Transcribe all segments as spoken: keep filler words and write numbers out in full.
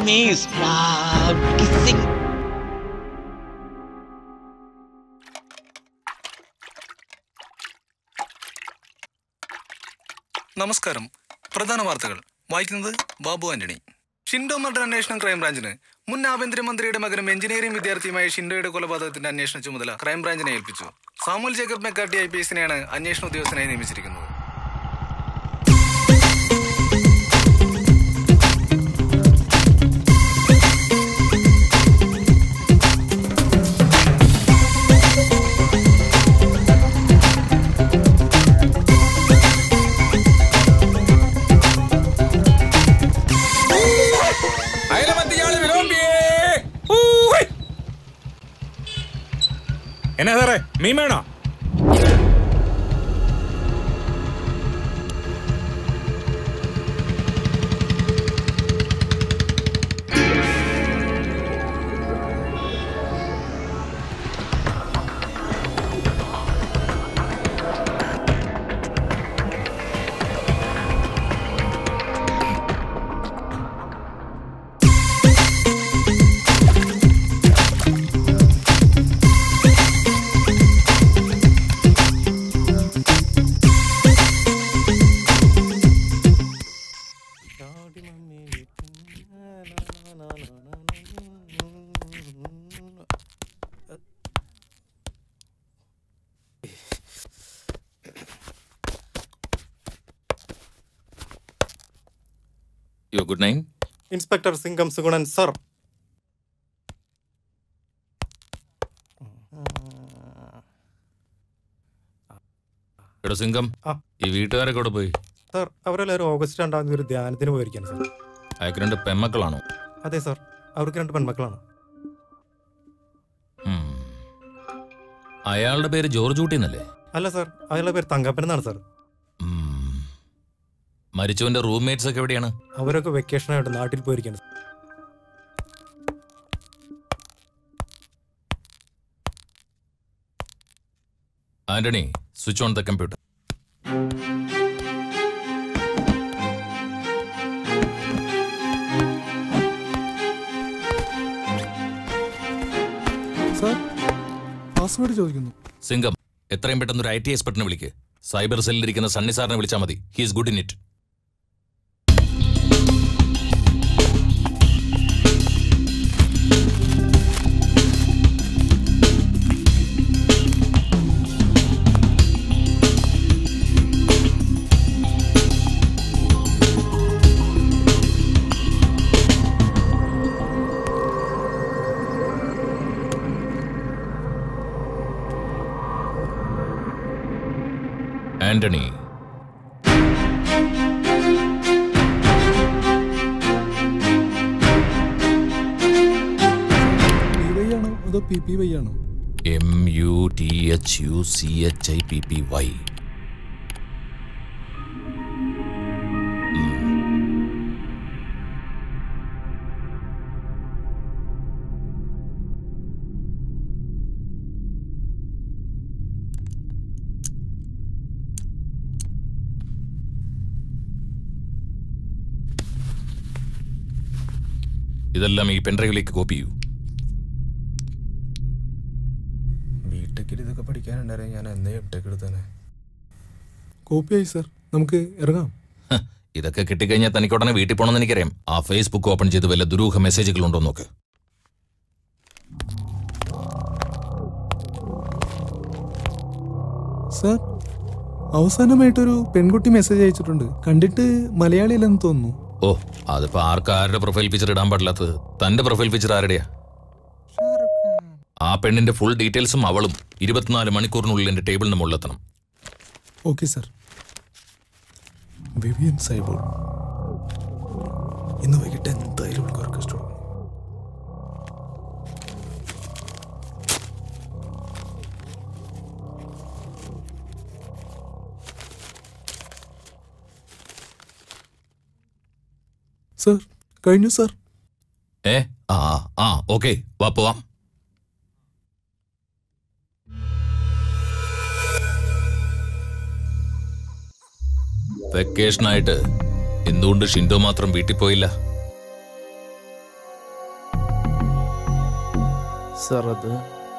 Mommy's proud kissing. നമസ്കാരം. പ്രധാന വാർത്തകൾ വായിക്കുന്നത് ബാബു ആന്റണി. ഷിൻഡോ മർഡർ അന്വേഷണം ക്രൈംബ്രാഞ്ചിന്. മുൻ ആഭ്യന്തരമന്ത്രിയുടെ മകനും എഞ്ചിനീയറിംഗ് വിദ്യാർത്ഥിയുമായ ഷിൻഡോയുടെ കൊലപാതകത്തിന്റെ അന്വേഷണ ചുമതല ക്രൈംബ്രാഞ്ചിനെ ഏൽപ്പിച്ചു. Samuel Jacob McCarty I P എസിനെയാണ് അന്വേഷണ ഉദ്യോഗസ്ഥനായി നിയമിച്ചിരിക്കുന്നത്. എന്നാ സാറേ, മീൻ വേണോ? Your good name? Inspector Singham Sugunan, sir. എടോ സിംഗം, ഈ വീട്ടുകാരെ കൂടെ പോയി. സാർ, അവരെല്ലാവരും ഓഗസ്റ്റ് രണ്ടാം തീയതി ഒരു ധ്യാനത്തിന് പോയിരിക്കാണ് സാർ. അയാൾക്ക് രണ്ട് പെൺമക്കളാണോ? അതെ സാർ, അവർക്ക് രണ്ട് പെൺമക്കളാണ്. അയാളുടെ പേര് ജോർജ് ഊട്ടി എന്നല്ലേ? അല്ല സാർ, അയാളുടെ പേര് തങ്കപ്പൻ എന്നാണ് സാർ. മരിച്ചവന്റെ റൂംമേറ്റ്സ് ഒക്കെ എവിടെയാണ്? അവരൊക്കെ വെക്കേഷനായിട്ട് നാട്ടിൽ പോയിരിക്കാണ്. Antony, switch on the computer. Sir, password ചോദിക്കുന്നു. സിംഗം, എത്രയും പെട്ടെന്ന് ഒരു ഐ ടി എക്സ്പെർട്ടിനെ വിളിക്ക്. സൈബർ സെല്ലിലിരിക്കുന്ന സണ്ണി സാറിനെ വിളിച്ചാൽ മതി. He is good in it. Antony, അതോ പി പി വൈ ആണോ? M U T H U C H I P P Y. ഇതെല്ലാം ഈ പെൻഡ്രൈവിലേക്ക് കോപ്പി ചെയ്യൂ. ബിടെക്കിൽ ഇതൊക്കെ പഠിക്കാനുണ്ടായിരുന്നു. ഞാൻ എന്നേ ബിടെക്ക് എടുത്തേനെ. കോപ്പിയായി സാർ, നമുക്ക് ഇറങ്ങാം. ഇതൊക്കെ കിട്ടിക്കഴിഞ്ഞാൽ തനിക്ക് ഉടനെ വീട്ടിൽ പോകണമെന്ന് എനിക്കറിയാം. ആ ഫേസ്ബുക്ക് ഓപ്പൺ ചെയ്ത് വല്ല ദുരൂഹ മെസ്സേജുകളുണ്ടോ നോക്ക്. സാർ, അവസാനമായിട്ടൊരു പെൺകുട്ടി മെസ്സേജ് അയച്ചിട്ടുണ്ട്. കണ്ടിട്ട് മലയാളിയല്ലെന്ന് തോന്നുന്നു. ഓ, അതിപ്പോ ആർക്കും ആരുടെ പ്രൊഫൈൽ പിക്ചർ ഇടാൻ പാടില്ലാത്തത്? തന്റെ പ്രൊഫൈൽ പിക്ചർ ആരുടെയാ? ആ പെണ്ണിന്റെ ഫുൾ ഡീറ്റെയിൽസും അവളും ഇരുപത്തിനാല് മണിക്കൂറിനുള്ളിൽ എന്റെ ടേബിളിന് മുകളിലെത്തണം. Okay sir. വിവിയൻ സൈബോൾ ഇന്ന് വൈകിട്ട് എന്തായാലും ഓർക്കസ്ട്ര. സാർ, കഴിഞ്ഞു സാർ. ഏ ആ ആ ഓക്കെ, വാ പോവാം. വെക്കേഷനായിട്ട് എന്തുകൊണ്ട് ഷിൻഡോ മാത്രം വീട്ടിൽ പോയില്ല? സാർ അത്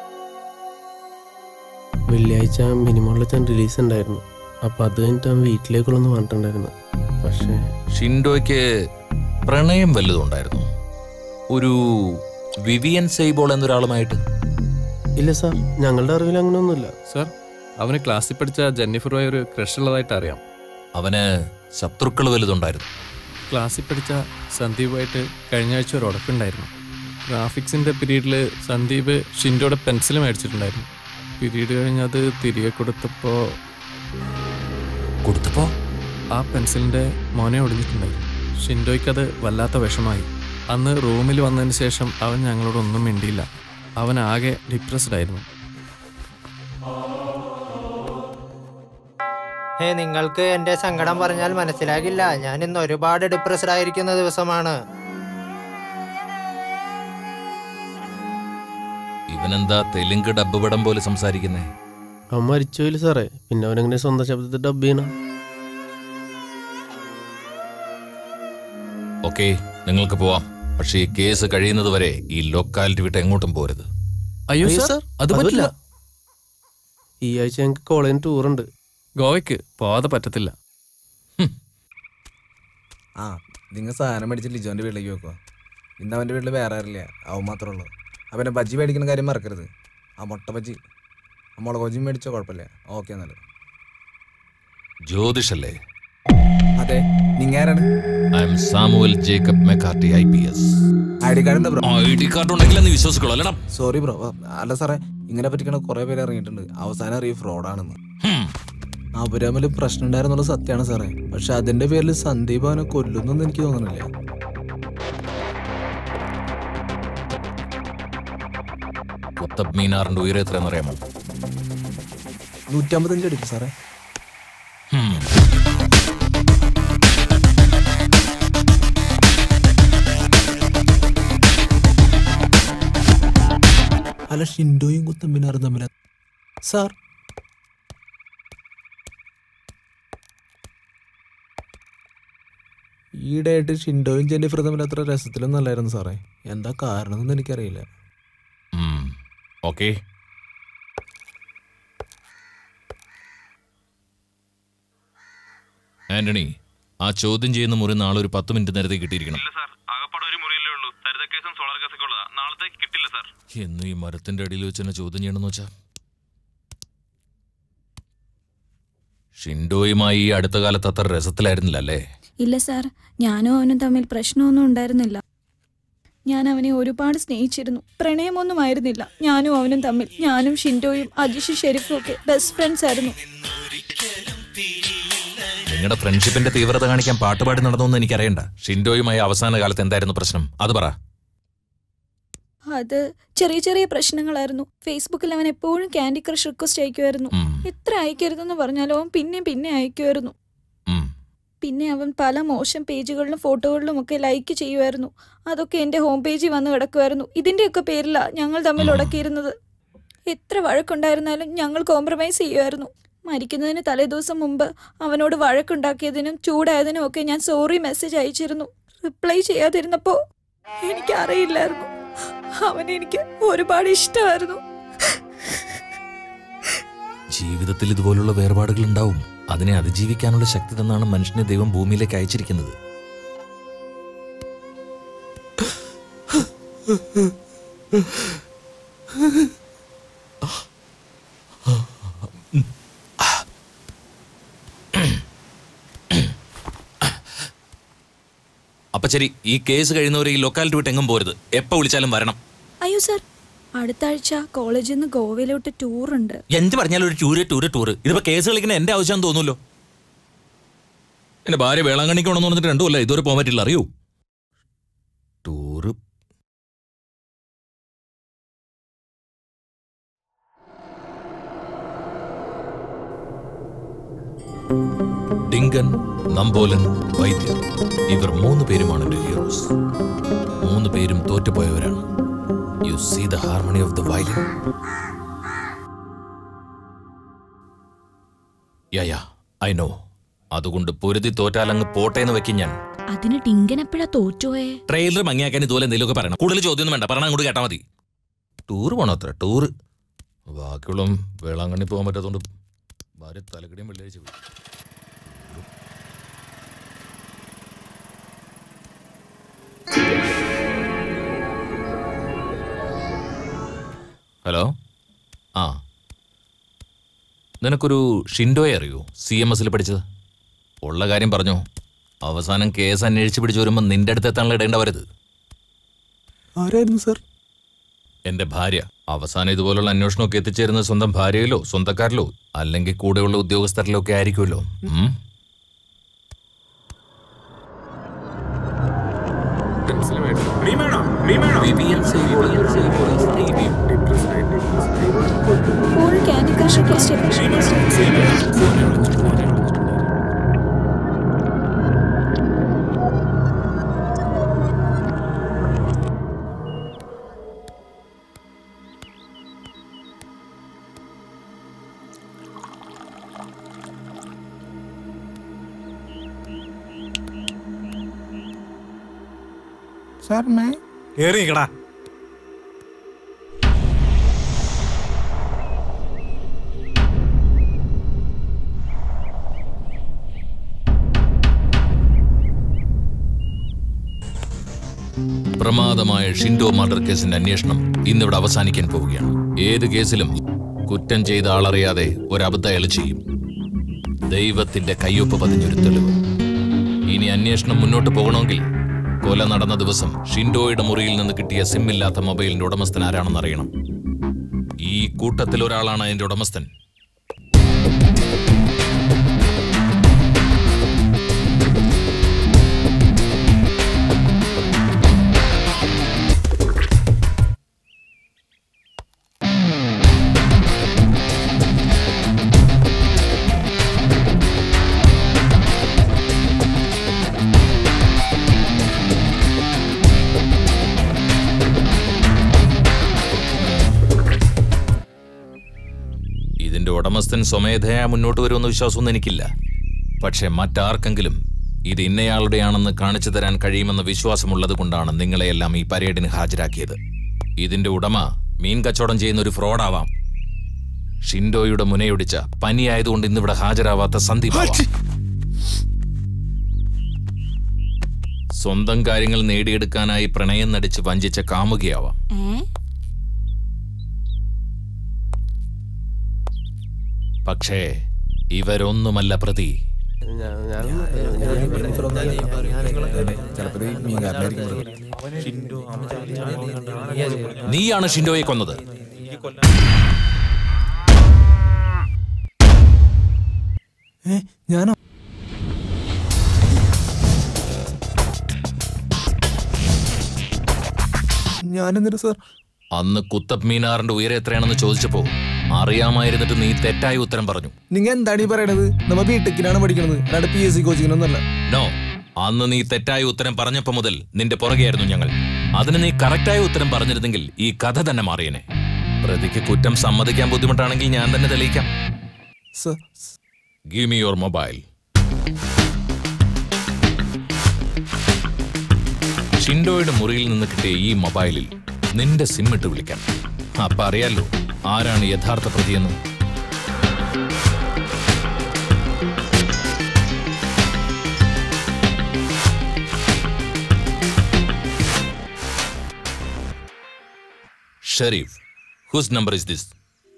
വെള്ളിയാഴ്ച മിനിമോളിൽ റിലീസ് ഉണ്ടായിരുന്നു. അപ്പം അത് കഴിഞ്ഞിട്ട് അവൻ വീട്ടിലേക്കുള്ളൊന്ന് പറഞ്ഞിട്ടുണ്ടായിരുന്നു. പക്ഷേ ഷിൻഡോയ്ക്ക് പ്രണയം വല്ലതും ഉണ്ടായിരുന്നു? ഒരു വിവിയൻ സെയ്ബോൾ എന്നൊരാളുമായിട്ട്? ഇല്ല സാർ, ഞങ്ങളുടെ അറിവിൽ അങ്ങനെയൊന്നുമില്ല സാർ. അവന് ക്ലാസ്സിൽ പഠിച്ച ജെന്നിഫറുമായി ഒരു ക്രഷ് ഉള്ളതായിട്ട് അറിയാം. അവന് ശത്രുക്കൾ വലുതുണ്ടായിരുന്നു? ക്ലാസ്സിൽ പഠിച്ച സന്ദീപുമായിട്ട് കഴിഞ്ഞ ആഴ്ച ഒരു ഉടക്കുണ്ടായിരുന്നു. ഗ്രാഫിക്സിൻ്റെ പീരീഡിൽ സന്ദീപ് ഷിൻഡോയുടെ പെൻസിൽ മേടിച്ചിട്ടുണ്ടായിരുന്നു. പീരീഡ് കഴിഞ്ഞ് അത് തിരികെ കൊടുത്തപ്പോൾ കൊടുത്തപ്പോ ആ പെൻസിലിൻ്റെ മോനെ ഒടിഞ്ഞിട്ടുണ്ടായിരുന്നു. ഷിൻഡോയ്ക്കത് വല്ലാത്ത വിഷമായി. അന്ന് റൂമിൽ വന്നതിന് ശേഷം അവൻ ഞങ്ങളോടൊന്നും മിണ്ടിയില്ല. അവൻ ആകെ ഡിപ്രസ്ഡ് ആയിരുന്നു. ഹേ, നിങ്ങൾക്ക് എൻ്റെ സങ്കടം പറഞ്ഞാൽ മനസ്സിലാകില്ല. ഞാൻ ഇന്ന് ഒരുപാട് ഡിപ്രസ്ഡ് ആയിരിക്കുന്ന ദിവസമാണ്. ഇവനെന്താ തെലുങ്ക് ഡബ്ബ് പടം പോലെ സംസാരിക്കുന്നേ? അവൻ മരിച്ചുപോയില്ല സാറേ. പിന്നെ അവനെങ്ങനെ സ്വന്തം ശബ്ദത്തിൽ ഡബ് ചെയ്യണം? ഓക്കെ, നിങ്ങൾക്ക് പോവാം. പക്ഷേ ഈ കേസ് കഴിയുന്നത് വരെ ഈ ലൊക്കാലിറ്റി വിട്ട് എങ്ങോട്ടും പോരുത്. അയ്യോ സാർ, അത് പറ്റില്ല. ഈ ആഴ്ച ഞങ്ങൾക്ക് കോളേജിന് ടൂറുണ്ട്. ഗോവയ്ക്ക് പോവാതെ പറ്റത്തില്ല. ആ നിങ്ങൾ സാധനം മേടിച്ച് ലിജോൻ്റെ വീട്ടിലേക്ക് വെക്കുക. ഇന്ന് അവൻ്റെ വീട്ടിൽ വേറെ ആരില്ല, അവൻ മാത്രമേ ഉള്ളൂ. അവനെ ബജ്ജി മേടിക്കുന്ന കാര്യം മറക്കരുത്. ആ മുട്ട ബജ്ജി ആ മുളക് ബജ്ജി മേടിച്ചോ, കുഴപ്പമില്ല. ഓക്കെ എന്നാലും. ജ്യോതിഷല്ലേ? അതെ, നിങ്ങൾ ആരാണ്? I'm Samuel Jacob McCarty, I P S. I D card ഉണ്ടോ ബ്രോ? ഐ ഡി കാർഡ് ഉണ്ടെങ്കിൽ നീ വിശ്വസിക്കണോ? അല്ലടാ. Sorry bro. അല്ല സാറേ, ഇങ്ങനെ പറ്റിക്കണ കുറേ പേര് ഇറങ്ങിയിട്ടുണ്ട്. അവസാനം അറിയും ഫ്രോഡാണെന്ന്. അവര് തമ്മിൽ പ്രശ്നം ഉണ്ടായിരുന്നുള്ള സത്യമാണ് സാറേ. പക്ഷെ അതിന്റെ പേരിൽ സന്ദീപ് അവനെ കൊല്ലുന്നൊന്നും എനിക്ക് തോന്നുന്നില്ല. കുത്തബ് മീനാറിന്റെ ഉയരം എത്രയെന്ന് അറിയാമോ? നൂറ്റമ്പത്തഞ്ച് അടിക്കും സാറേ. അല്ല, ഷിൻഡോയും കുത്തബ് മീനാറും തമ്മിൽ സാർ? ഈയിടെയായിട്ട് ഷിൻഡോയും ജെന്നിഫറും തമ്മിൽ അത്ര രസത്തിലൊന്നും അല്ലായിരുന്നു സാറേ. എന്താ കാരണം എന്നൊന്നും എനിക്കറിയില്ല. ഓക്കെ, ആന്റണി, ആ ചോദ്യം ചെയ്യുന്ന മുറി നാളെ ഒരു പത്ത് മിനിറ്റ് നേരത്തെ കിട്ടിയിരിക്കണം. എന്നും ഈ മരത്തിന്റെ അടിയിൽ വെച്ച് തന്നെ ചോദ്യം ചെയ്യണമെന്ന് വെച്ചാ? ഷിൻഡോയുമായി ഈ അടുത്ത കാലത്ത് അത്ര രസത്തിലായിരുന്നില്ല അല്ലേ? ഇല്ല സാർ, ഞാനും അവനും തമ്മിൽ പ്രശ്നമൊന്നും ഉണ്ടായിരുന്നില്ല. ഞാൻ അവനെ ഒരുപാട് സ്നേഹിച്ചിരുന്നു. പ്രണയമൊന്നും ആയിരുന്നില്ല ഞാനും അവനും തമ്മിൽ. ഞാനും ഷിൻഡോയും അജിഷ് ഷെരീഫും ഒക്കെ ബെസ്റ്റ് ഫ്രണ്ട്സ് ആയിരുന്നു. നിങ്ങളുടെ ഫ്രണ്ട്ഷിപ്പിന്റെ തീവ്രത കാണിക്കാൻ പാട്ടുപാടി നടന്നൊന്നും എനിക്കറിയണ്ട. ഷിൻഡോയുമായി അവസാന കാലത്ത് എന്തായിരുന്നു പ്രശ്നം, അത് പറ. അത് ചെറിയ ചെറിയ പ്രശ്നങ്ങളായിരുന്നു. ഫേസ്ബുക്കിൽ അവൻ എപ്പോഴും ക്യാൻഡി ക്രഷ് റിക്വസ്റ്റ് അയക്കുമായിരുന്നു. എത്ര അയക്കരുതെന്ന് പറഞ്ഞാലും അവൻ പിന്നെ പിന്നെ അയക്കുമായിരുന്നു. പിന്നെ അവൻ പല മോശം പേജുകളിലും ഫോട്ടോകളിലും ഒക്കെ ലൈക്ക് ചെയ്യുമായിരുന്നു. അതൊക്കെ എൻ്റെ ഹോം പേജിൽ വന്ന് കിടക്കുമായിരുന്നു. ഇതിൻ്റെയൊക്കെ പേരിലാണ് ഞങ്ങൾ തമ്മിൽ ഉടക്കിയിരുന്നത്. എത്ര വഴക്കുണ്ടായിരുന്നാലും ഞങ്ങൾ കോംപ്രമൈസ് ചെയ്യുമായിരുന്നു. മരിക്കുന്നതിന് തലേദിവസം മുമ്പ് അവനോട് വഴക്കുണ്ടാക്കിയതിനും ചൂടായതിനും ഒക്കെ ഞാൻ സോറി മെസ്സേജ് അയച്ചിരുന്നു. റിപ്ലൈ ചെയ്യാതിരുന്നപ്പോൾ എനിക്കറിയില്ലായിരുന്നു. അവനെനിക്ക് ഒരുപാട് ഇഷ്ടമായിരുന്നു. ജീവിതത്തിൽ ഇതുപോലുള്ള വേർപാടുകൾ ഉണ്ടാവും. അതിനെ അതിജീവിക്കാനുള്ള ശക്തി തന്നാണ് മനുഷ്യനെ ദൈവം ഭൂമിയിലേക്ക് അയച്ചിരിക്കുന്നത്. അപ്പൊ ശരി, ഈ കേസ് കഴിയുന്നവരെ ഈ ലൊക്കാലിറ്റി വിട്ട് എങ്ങും പോരുത്. എപ്പോ വിളിച്ചാലും വരണം. അയ്യോ സാർ, അടുത്ത ആഴ്ച കോളേജിൽ നിന്ന് ഗോവയിലോട്ട് ടൂറുണ്ട്. എന്ത് പറഞ്ഞാലും ഒരു ടൂര് ടൂര് ടൂറ് ഇതിപ്പോ കേസ് കളിക്കുന്ന എന്റെ ആവശ്യം തോന്നുമല്ലോ. എന്റെ ഭാര്യ വേളാങ്കണ്ണിക്ക് ഉണ്ടെന്ന് പറഞ്ഞിട്ട് രണ്ടുമല്ല ഇതുവരെ പോകാൻ പറ്റില്ല, അറിയൂ. ടൂറ് ഡിങ്കൻ, നമ്പോലൻ, വൈദ്യർ, ഇവർ മൂന്ന് പേരുമാണ് എന്റെ ഹീറോസ്. മൂന്ന് പേരും തോറ്റുപോയവരാണ്. You see the harmony of the violin? Yeah, yeah, I know. അതുകൊണ്ട് പൊരുതി തോറ്റാലങ്ങ് പോട്ടേന്ന് വെക്കും ഞാൻ. അതിന് ഡിങ്കൻ എപ്പോഴാ തോറ്റുപോയേ? ട്രെയിലർ മങ്ങിയാക്കാൻ ഇതുപോലെ എന്തെങ്കിലുമൊക്കെ പറയണം. കൂടുതൽ ചോദ്യമൊന്നും വേണ്ട, പറഞ്ഞാൽ അങ്ങോട്ട് കേട്ടാ മതി. ടൂറ് പോകണം അത്ര ടൂറ്. ബാക്കിയുള്ള വേളാങ്കണ്ണി പോകാൻ പറ്റാത്തതുകൊണ്ട് ഭാര്യ തലക്കടിയും വെള്ളിയാഴ്ച പോയി. ഹലോ, ആ നിനക്കൊരു ഷിൻഡോയെ അറിയോ? സി എം എസിൽ പഠിച്ചത്. ഉള്ള കാര്യം പറഞ്ഞോ. അവസാനം കേസ് അന്വേഷിച്ച് പിടിച്ചു വരുമ്പോൾ നിന്റെ അടുത്ത് എത്താനുള്ള ഇടേണ്ട വരരുത്. ആരായിരുന്നു സാർ? എന്റെ ഭാര്യ. അവസാനം ഇതുപോലുള്ള അന്വേഷണമൊക്കെ എത്തിച്ചേരുന്നത് സ്വന്തം ഭാര്യയിലോ സ്വന്തക്കാരിലോ അല്ലെങ്കിൽ കൂടെയുള്ള ഉദ്യോഗസ്ഥരിലോ ഒക്കെ ആയിരിക്കുമല്ലോ. ക്യാൻഡി ക്രഷ് सर मैं കേറി നിക്കടാ. പ്രമാദമായ ഷിൻഡോ മർഡർ കേസിന്റെ അന്വേഷണം ഇന്നിവിടെ അവസാനിക്കാൻ പോവുകയാണ്. ഏത് കേസിലും കുറ്റം ചെയ്ത ആളറിയാതെ ഒരബദ്ധം അയാൾ ചെയ്യും. ദൈവത്തിന്റെ കയ്യൊപ്പ് പതിഞ്ഞൊരു തെളിവ്. ഇനി അന്വേഷണം മുന്നോട്ട് പോകണമെങ്കിൽ കൊല നടന്ന ദിവസം ഷിൻഡോയുടെ മുറിയിൽ നിന്ന് കിട്ടിയ സിമ്മില്ലാത്ത മൊബൈലിന്റെ ഉടമസ്ഥൻ ആരാണെന്ന് അറിയണം. ഈ കൂട്ടത്തിൽ ഒരാളാണ് അതിന്റെ ഉടമസ്ഥൻ. ഉടമസ്ഥൻ സ്വമേധയാ മുന്നോട്ട് വരുമെന്ന് വിശ്വാസമൊന്നും എനിക്കില്ല. പക്ഷെ മറ്റാർക്കെങ്കിലും ഇത് ഇന്നയാളുടെയാണെന്ന് കാണിച്ചു തരാൻ കഴിയുമെന്ന വിശ്വാസമുള്ളത് കൊണ്ടാണ് നിങ്ങളെയെല്ലാം ഈ പരേഡിന് ഹാജരാക്കിയത്. ഇതിന്റെ ഉടമ മീൻ കച്ചവടം ചെയ്യുന്ന ഒരു ഫ്രോഡാവാം. ഷിൻഡോയുടെ മുനയൊടിച്ച പനിയായതുകൊണ്ട് ഇന്നിവിടെ ഹാജരാവാത്ത സന്ദീപ്. സ്വന്തം കാര്യങ്ങൾ നേടിയെടുക്കാനായി പ്രണയം നടിച്ച് വഞ്ചിച്ച കാമുകയാവാം. പക്ഷേ ഇവരൊന്നുമല്ല പ്രതി. നീയാണ് ഷിൻഡോയെ കൊന്നത്. ഞാനോ? ഞാനെന്തിനാ സാർ? അന്ന് കുത്തബ് മീനാറിന്റെ ഉയരം എത്രയാണെന്ന് ചോദിച്ചപ്പോ അറിയാമായിരുന്നിട്ട് നീ തെറ്റായ ഉത്തരം പറഞ്ഞു. നിങ്ങൾ എന്താണ് ഈ പറയണത്? നമ്മ ബിടെക്കിനാണ് പഠിക്കണത്, അല്ലാണ്ട് പി എസ് സി കോച്ചിങ്ങിനൊന്നല്ല. നോ, അന്ന് നീ തെറ്റായ ഉത്തരം പറഞ്ഞപ്പോ മുതൽ നിന്റെ പുറകെയായിരുന്നു ഞങ്ങൾ. അതിന് നീ കറക്റ്റായ ഉത്തരം പറഞ്ഞിരുന്നെങ്കിൽ ഈ കഥ തന്നെ മാറിയനെ. പ്രതിക്ക് കുറ്റം സമ്മതിക്കാൻ ബുദ്ധിമുട്ടാണെങ്കിൽ ഞാൻ തന്നെ തെളിയിക്കാം. Give me your mobile. ഷിൻഡോയുടെ മുറിയിൽ നിന്ന് കിട്ടിയ ഈ മൊബൈലിൽ നിന്റെ സിം ഇട്ട് വിളിക്കാം. അപ്പൊ അറിയാലോ ആരാണ് യഥാർത്ഥ പ്രതിയെന്ന്. Sharif, whose number is this?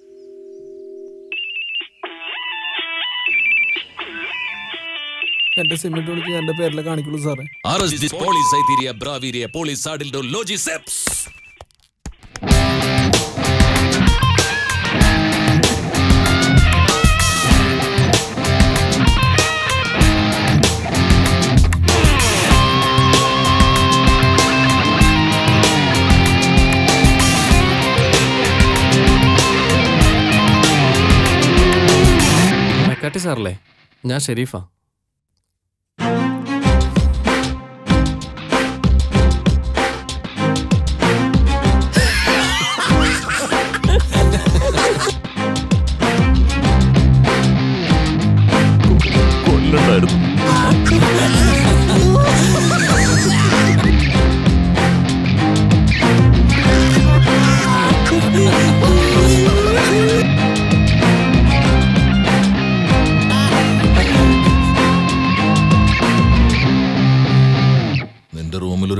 എന്റെ സിം ഇട്ട് വിളിച്ച് എന്റെ പേരിലെ കാണിക്കുള്ളൂ സാറേ. Arrest this police Iteria Braviria Police Sadildo Logiceps. മെക്കാട്ടി സാറല്ലേ? ഞാൻ ഷെരീഫാ. കൊല്ലണ്ടായിരുന്നു.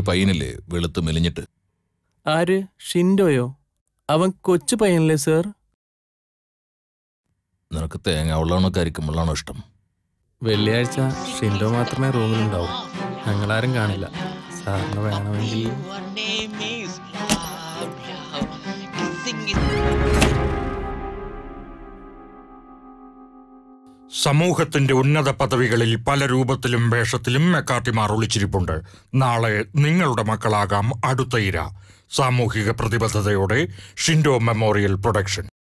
പയ്യനില്ലേ വെളുത്ത് മെലിഞ്ഞിട്ട്? ആര്? ഷിൻഡോയോ? അവൻ കൊച്ചു പയ്യനല്ലേ സാർ? നിനക്ക് തേങ്ങ വെള്ളമാണോ കരിക്കും വെള്ളമാണോ ഇഷ്ടം? വെള്ളിയാഴ്ച ഷിൻഡോ മാത്രമേ റൂമിലുണ്ടാവൂ. ഞങ്ങളാരും കാണില്ല. സാറിന് വേണമെങ്കിൽ Your name is love, love. Kissing is സമൂഹത്തിന്റെ ഉന്നത പദവികളിൽ പല രൂപത്തിലും വേഷത്തിലും മെക്കാർട്ടിമാർ ഒളിച്ചിരിപ്പുണ്ട്. നാളെ നിങ്ങളുടെ മക്കളാകാം അടുത്ത ഇര. സാമൂഹിക പ്രതിബദ്ധതയോടെ ഷിൻഡോ മെമ്മോറിയൽ പ്രൊഡക്ഷൻ.